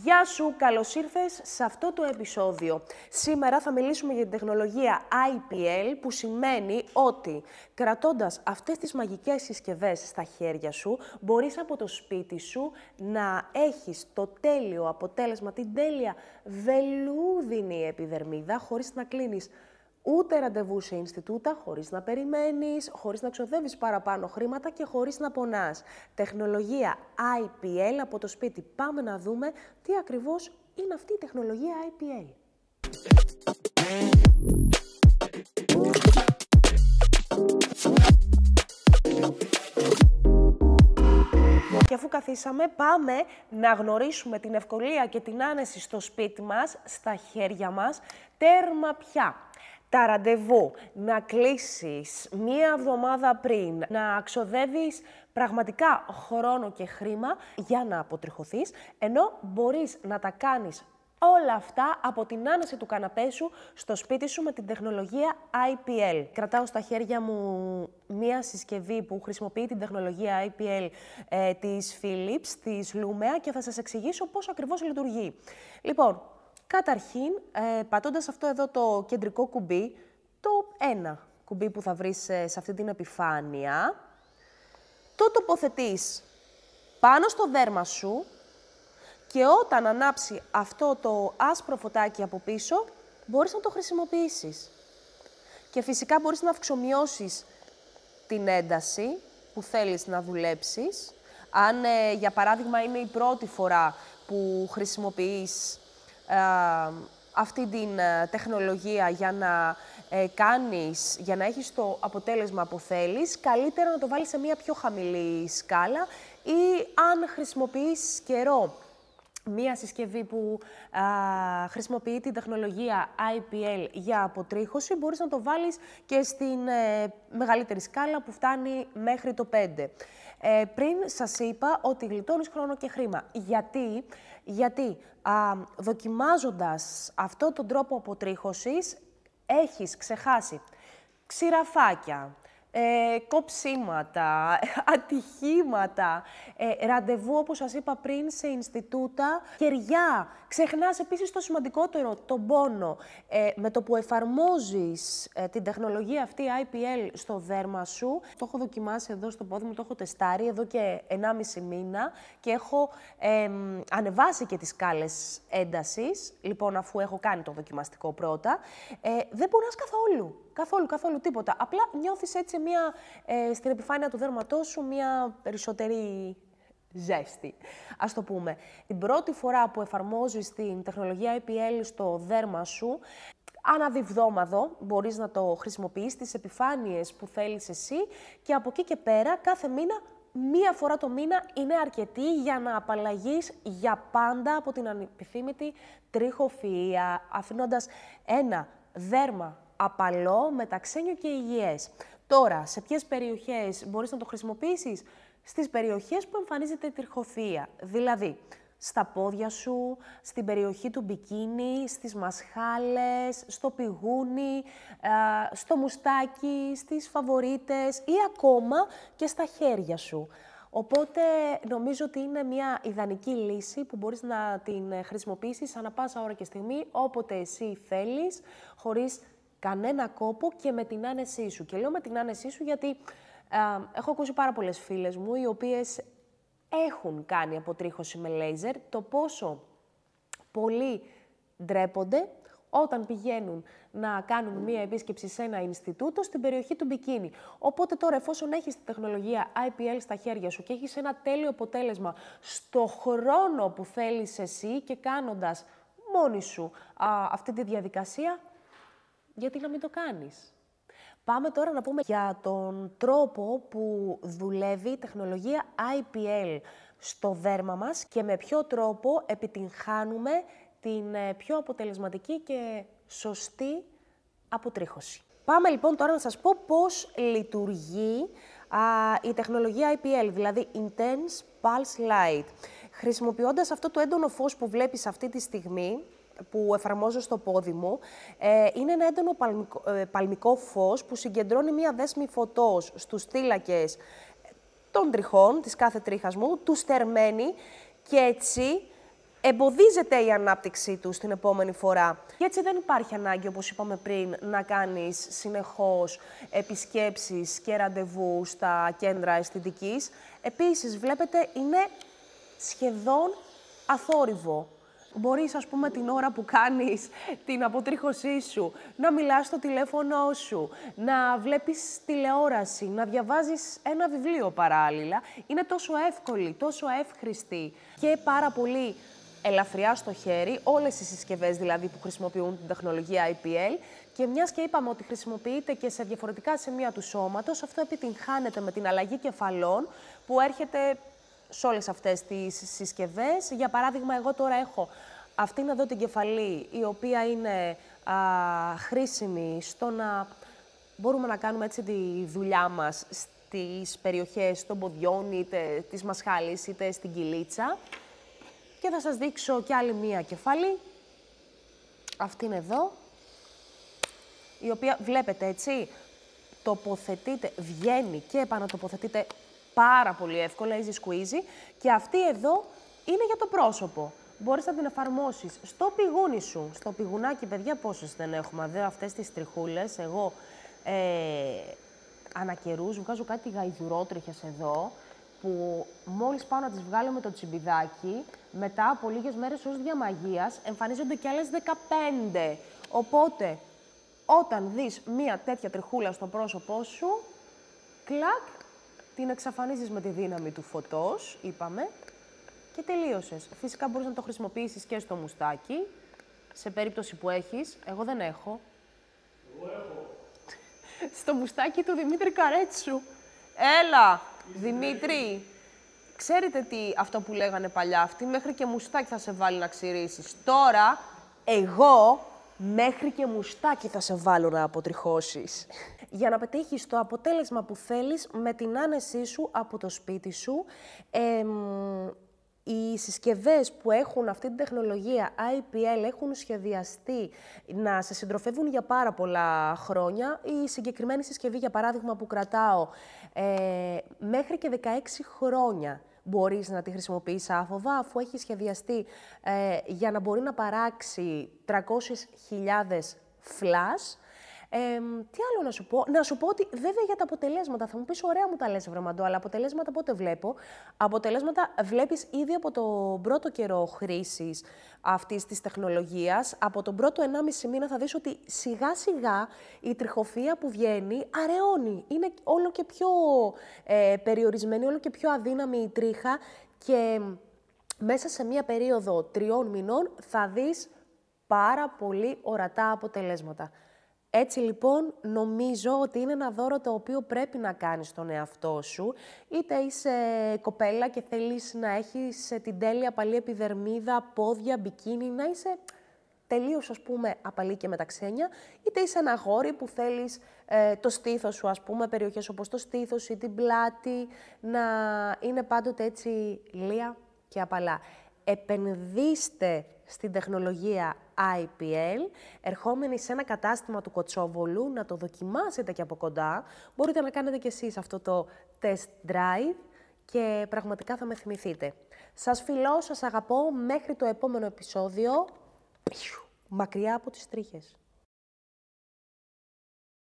Γεια σου, καλώς ήρθες σε αυτό το επεισόδιο. Σήμερα θα μιλήσουμε για την τεχνολογία IPL, που σημαίνει ότι κρατώντας αυτές τις μαγικές συσκευές στα χέρια σου, μπορείς από το σπίτι σου να έχεις το τέλειο αποτέλεσμα, την τέλεια βελούδινη επιδερμίδα, χωρίς να κλείνεις ούτε ραντεβού σε Ινστιτούτα, χωρίς να περιμένεις, χωρίς να ξοδεύεις παραπάνω χρήματα και χωρίς να πονάς. Τεχνολογία IPL από το σπίτι. Πάμε να δούμε τι ακριβώς είναι αυτή η τεχνολογία IPL. Και αφού καθίσαμε, πάμε να γνωρίσουμε την ευκολία και την άνεση στο σπίτι μας, στα χέρια μας, τέρμα πια. Τα ραντεβού, να κλείσεις μία εβδομάδα πριν, να ξοδεύεις πραγματικά χρόνο και χρήμα για να αποτριχωθείς, ενώ μπορείς να τα κάνεις όλα αυτά από την άνεση του καναπέ σου στο σπίτι σου με την τεχνολογία IPL. Κρατάω στα χέρια μου μία συσκευή που χρησιμοποιεί την τεχνολογία IPL της Philips, της Lumea, και θα σας εξηγήσω πώς ακριβώς λειτουργεί. Λοιπόν, καταρχήν, πατώντας αυτό εδώ το κεντρικό κουμπί, το ένα κουμπί που θα βρεις σε αυτή την επιφάνεια, το τοποθετείς πάνω στο δέρμα σου και όταν ανάψει αυτό το άσπρο φωτάκι από πίσω, μπορείς να το χρησιμοποιήσεις. Και φυσικά μπορείς να αυξομειώσεις την ένταση που θέλεις να δουλέψεις. Αν, για παράδειγμα, είναι η πρώτη φορά που χρησιμοποιείς αυτή την τεχνολογία για να για να έχεις το αποτέλεσμα που θέλεις, καλύτερα να το βάλεις σε μια πιο χαμηλή σκάλα, ή αν χρησιμοποιείς καιρό μία συσκευή που χρησιμοποιεί την τεχνολογία IPL για αποτρίχωση, μπορείς να το βάλεις και στην μεγαλύτερη σκάλα που φτάνει μέχρι το 5. Πριν σας είπα ότι γλιτώνεις χρόνο και χρήμα. Γιατί δοκιμάζοντας αυτόν τον τρόπο αποτρίχωσης, έχεις ξεχάσει ξηραφάκια, κοψίματα, ατυχήματα, ραντεβού, όπως σας είπα πριν, σε Ινστιτούτα, κεριά. Ξεχνάς επίσης το σημαντικότερο, τον πόνο. Με το που εφαρμόζεις την τεχνολογία αυτή IPL στο δέρμα σου, το έχω δοκιμάσει εδώ στο πόδι μου, το έχω τεστάρει εδώ και 1,5 μήνα και έχω ανεβάσει και τις σκάλες έντασης, λοιπόν, αφού έχω κάνει το δοκιμαστικό πρώτα. Δεν πονάς καθόλου. Καθόλου τίποτα. Απλά νιώθεις έτσι στην επιφάνεια του δέρματός σου μια περισσότερη ζέστη, ας το πούμε. Την πρώτη φορά που εφαρμόζεις την τεχνολογία IPL στο δέρμα σου, αναδυβδόμαδο μπορείς να το χρησιμοποιείς στις επιφάνειες που θέλεις εσύ, και από εκεί και πέρα κάθε μήνα, μία φορά το μήνα είναι αρκετή για να απαλλαγείς για πάντα από την ανεπιθύμητη τριχοφυΐα, αφήνοντας ένα δέρμα απαλό, μεταξένιο και υγιές. Τώρα, σε ποιες περιοχές μπορείς να το χρησιμοποιήσεις? Στις περιοχές που εμφανίζεται η τριχοφυΐα, δηλαδή στα πόδια σου, στην περιοχή του μπικίνι, στις μασχάλες, στο πηγούνι, στο μουστάκι, στις φαβορίτες ή ακόμα και στα χέρια σου. Οπότε νομίζω ότι είναι μια ιδανική λύση που μπορείς να την χρησιμοποιήσεις ανά πάσα ώρα και στιγμή, όποτε εσύ θέλεις, χωρίς κανένα κόπο και με την άνεσή σου. Και λέω με την άνεσή σου γιατί έχω ακούσει πάρα πολλές φίλες μου οι οποίες έχουν κάνει αποτρίχωση με λέιζερ, το πόσο πολλοί ντρέπονται όταν πηγαίνουν να κάνουν μία επίσκεψη σε ένα Ινστιτούτο στην περιοχή του μπικίνι. Οπότε τώρα, εφόσον έχεις τη τεχνολογία IPL στα χέρια σου και έχεις ένα τέλειο αποτέλεσμα στο χρόνο που θέλεις εσύ και κάνοντας μόνη σου αυτή τη διαδικασία, γιατί να μην το κάνεις? Πάμε τώρα να πούμε για τον τρόπο που δουλεύει η τεχνολογία IPL στο δέρμα μας και με ποιο τρόπο επιτυγχάνουμε την πιο αποτελεσματική και σωστή αποτρίχωση. Πάμε λοιπόν τώρα να σας πω πώς λειτουργεί η τεχνολογία IPL, δηλαδή Intense Pulse Light. Χρησιμοποιώντας αυτό το έντονο φως που βλέπεις αυτή τη στιγμή, που εφαρμόζω στο πόδι μου, είναι ένα έντονο παλμικό φως που συγκεντρώνει μία δέσμη φωτός στους θύλακες των τριχών, της κάθε τρίχας μου, του στερμένη και έτσι εμποδίζεται η ανάπτυξή του την επόμενη φορά. Και έτσι δεν υπάρχει ανάγκη, όπως είπαμε πριν, να κάνεις συνεχώς επισκέψεις και ραντεβού στα κέντρα αισθητικής. Επίσης, βλέπετε, είναι σχεδόν αθόρυβο. Μπορείς, ας πούμε, την ώρα που κάνεις την αποτρίχωσή σου, να μιλάς στο τηλέφωνο σου, να βλέπεις τηλεόραση, να διαβάζεις ένα βιβλίο παράλληλα. Είναι τόσο εύκολη, τόσο εύχρηστη και πάρα πολύ ελαφριά στο χέρι, όλες οι συσκευές δηλαδή που χρησιμοποιούν την τεχνολογία IPL. Και μιας και είπαμε ότι χρησιμοποιείται και σε διαφορετικά σημεία του σώματος, αυτό επιτυγχάνεται με την αλλαγή κεφαλών που έρχεται σε όλες αυτές τις συσκευές. Για παράδειγμα, εγώ τώρα έχω αυτήν εδώ την κεφαλή, η οποία είναι χρήσιμη στο να μπορούμε να κάνουμε έτσι τη δουλειά μας στις περιοχές των ποδιών, είτε της μασχάλης, είτε στην κυλίτσα. Και θα σας δείξω κι άλλη μία κεφαλή, αυτήν εδώ, η οποία βλέπετε έτσι, τοποθετείται, βγαίνει και επανατοποθετείται πάρα πολύ εύκολα, easy squeezy. Και αυτή εδώ είναι για το πρόσωπο. Μπορείς να την εφαρμόσεις στο πηγούνι σου. Στο πηγουνάκι, παιδιά, πόσες δεν έχουμε. Δε αυτές τις τριχούλες. Εγώ ανά καιρούς βγάζω κάτι γαϊδουρότριχες εδώ, που μόλις πάω να τις βγάλω με το τσιμπιδάκι, μετά από λίγες μέρες ως διαμαγείας, εμφανίζονται κι άλλες 15. Οπότε, όταν δεις μία τέτοια τριχούλα στο πρόσωπό σου, κλακ, την εξαφανίζεις με τη δύναμη του φωτός, είπαμε, και τελείωσες. Φυσικά μπορείς να το χρησιμοποιήσεις και στο μουστάκι, σε περίπτωση που έχεις. Εγώ δεν έχω. Εγώ έχω. Στο μουστάκι του Δημήτρη Καρέτσου. Έλα, Δημήτρη. Ξέρετε τι αυτό που λέγανε παλιά αυτοί, μέχρι και μουστάκι θα σε βάλει να ξυρίσεις. Τώρα, εγώ μέχρι και μουστάκι θα σε βάλω να αποτριχώσεις. Για να πετύχεις το αποτέλεσμα που θέλεις με την άνεσή σου από το σπίτι σου, οι συσκευές που έχουν αυτή την τεχνολογία IPL έχουν σχεδιαστεί να σε συντροφεύουν για πάρα πολλά χρόνια. Η συγκεκριμένη συσκευή, για παράδειγμα, που κρατάω, μέχρι και 16 χρόνια μπορείς να τη χρησιμοποιείς άφοβα, αφού έχει σχεδιαστεί για να μπορεί να παράξει 300.000 flash. Τι άλλο να σου πω. Να σου πω ότι βέβαια για τα αποτελέσματα, θα μου πεις ωραία μου τα λες, Βρεμαντό, αλλά αποτελέσματα πότε βλέπω. Αποτελέσματα βλέπεις ήδη από τον πρώτο καιρό χρήσης αυτής της τεχνολογίας. Από τον πρώτο 1,5 μήνα θα δεις ότι σιγά σιγά η τριχοφυΐα που βγαίνει αραιώνει. Είναι όλο και πιο περιορισμένη, όλο και πιο αδύναμη η τρίχα και μέσα σε μία περίοδο 3 μηνών θα δεις πάρα πολύ ορατά αποτελέσματα. Έτσι λοιπόν νομίζω ότι είναι ένα δώρο το οποίο πρέπει να κάνεις στον εαυτό σου, είτε είσαι κοπέλα και θέλεις να έχεις την τέλεια απαλή επιδερμίδα, πόδια, μπικίνι, να είσαι τελείως ας πούμε απαλή και με τα ξένια, είτε είσαι ένα αγόρι που θέλεις το στήθος σου, ας πούμε, περιοχές όπως το στήθος ή την πλάτη, να είναι πάντοτε έτσι λία και απαλά. Επενδύστε στην τεχνολογία IPL, ερχόμενοι σε ένα κατάστημα του Κοτσόβολου, να το δοκιμάσετε και από κοντά. Μπορείτε να κάνετε κι εσείς αυτό το test drive και πραγματικά θα με θυμηθείτε. Σας φιλώ, σας αγαπώ, μέχρι το επόμενο επεισόδιο, μακριά από τις τρίχες.